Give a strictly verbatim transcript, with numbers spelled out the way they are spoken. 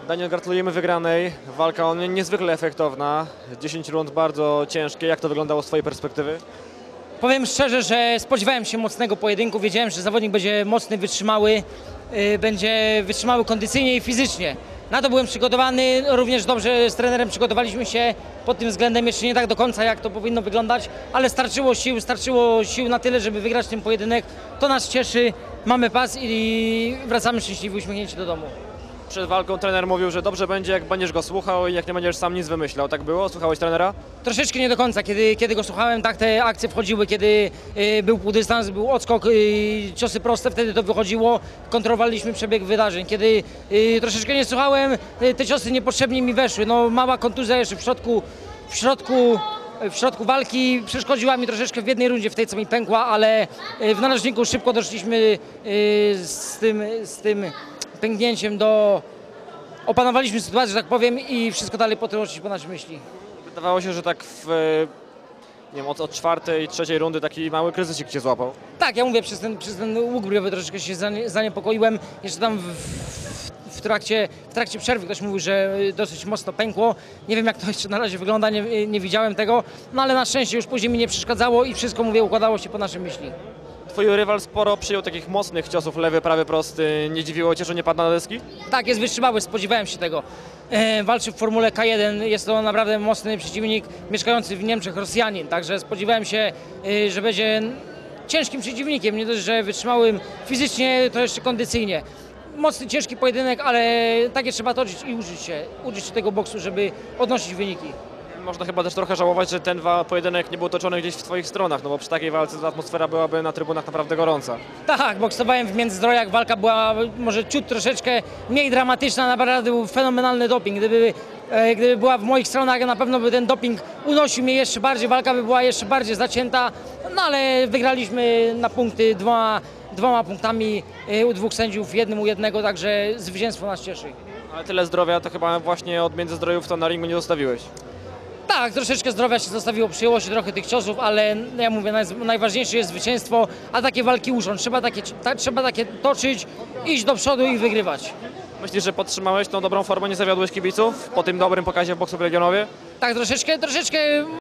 Daniel, gratulujemy wygranej. Walka o niezwykle efektowna. dziesięć rund bardzo ciężkie. Jak to wyglądało z twojej perspektywy? Powiem szczerze, że spodziewałem się mocnego pojedynku. Wiedziałem, że zawodnik będzie mocny, wytrzymały, yy, będzie wytrzymały kondycyjnie i fizycznie. Na to byłem przygotowany. Również dobrze z trenerem przygotowaliśmy się pod tym względem. Jeszcze nie tak do końca, jak to powinno wyglądać, ale starczyło sił, starczyło sił na tyle, żeby wygrać ten pojedynek. To nas cieszy. Mamy pas i wracamy szczęśliwi, uśmiechnięci do domu. Przed walką trener mówił, że dobrze będzie, jak będziesz go słuchał i jak nie będziesz sam nic wymyślał. Tak było? Słuchałeś trenera? Troszeczkę nie do końca. Kiedy, kiedy go słuchałem, tak te akcje wchodziły, kiedy y, był półdystans, był odskok, y, ciosy proste, wtedy to wychodziło. Kontrolowaliśmy przebieg wydarzeń. Kiedy y, troszeczkę nie słuchałem, y, te ciosy niepotrzebnie mi weszły. No, mała kontuzja jeszcze w środku, w środku w środku walki przeszkodziła mi troszeczkę w jednej rundzie, w tej co mi pękła, ale y, w narożniku szybko doszliśmy y, z tym, z tym pęknięciem do... Opanowaliśmy sytuację, że tak powiem, i wszystko dalej potoczyło się po naszej myśli. Wydawało się, że tak w, nie wiem, od, od czwartej, trzeciej rundy taki mały kryzysik cię złapał. Tak, ja mówię, przez ten, przez ten łuk brwiowy troszeczkę się zanie, zaniepokoiłem. Jeszcze tam w, w, w, trakcie, w trakcie przerwy ktoś mówił, że dosyć mocno pękło. Nie wiem, jak to jeszcze na razie wygląda, nie, nie widziałem tego, no ale na szczęście już później mi nie przeszkadzało i wszystko, mówię, układało się po naszej myśli. Twój rywal sporo przyjął takich mocnych ciosów, lewy, prawy, prosty. Nie dziwiło cię, że nie padł na deski? Tak, jest wytrzymały, spodziewałem się tego. E, walczy w formule K jeden, jest to naprawdę mocny przeciwnik, mieszkający w Niemczech, Rosjanin, także spodziewałem się, e, że będzie ciężkim przeciwnikiem, nie dość, że wytrzymałym fizycznie, to jeszcze kondycyjnie. Mocny, ciężki pojedynek, ale takie trzeba toczyć i uczyć się, uczyć się tego boksu, żeby odnosić wyniki. Można chyba też trochę żałować, że ten wa- pojedynek nie był toczony gdzieś w twoich stronach, no bo przy takiej walce ta atmosfera byłaby na trybunach naprawdę gorąca. Tak, boksowałem w Międzyzdrojach, walka była może ciut troszeczkę mniej dramatyczna, naprawdę był fenomenalny doping. Gdyby, e, gdyby była w moich stronach, na pewno by ten doping unosił mnie jeszcze bardziej, walka by była jeszcze bardziej zacięta, no ale wygraliśmy na punkty dwoma, dwoma punktami e, u dwóch sędziów, jednym u jednego, także zwycięstwo nas cieszy. Ale tyle zdrowia to chyba właśnie od Międzyzdrojów to na ringu nie zostawiłeś. Tak, troszeczkę zdrowia się zostawiło, przyjęło się trochę tych ciosów, ale ja mówię, naj, najważniejsze jest zwycięstwo, a takie walki uczą. Trzeba takie, ta, trzeba takie toczyć, iść do przodu i wygrywać. Myślisz, że podtrzymałeś tą dobrą formę, nie zawiodłeś kibiców po tym dobrym pokazie w boksu w Legionowie? Tak, troszeczkę, troszeczkę